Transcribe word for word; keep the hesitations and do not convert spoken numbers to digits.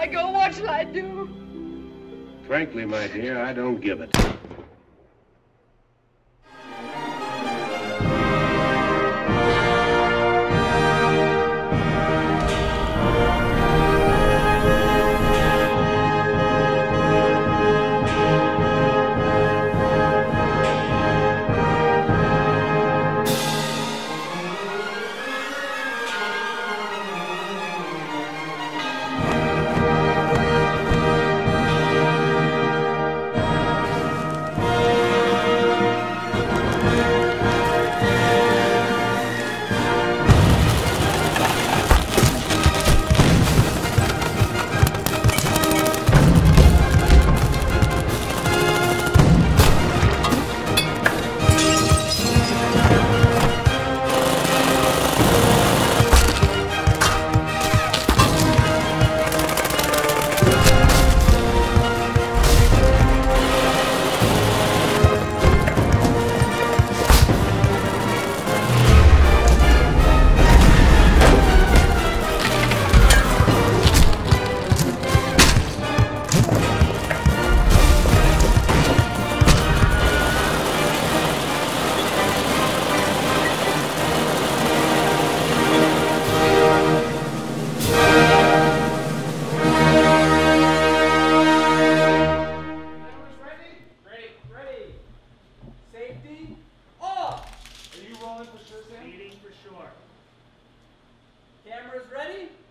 I go? What shall I do? Frankly, my dear, I don't give it. Safety off! Are you rolling for sure, Sam? Speeding for sure. Cameras ready?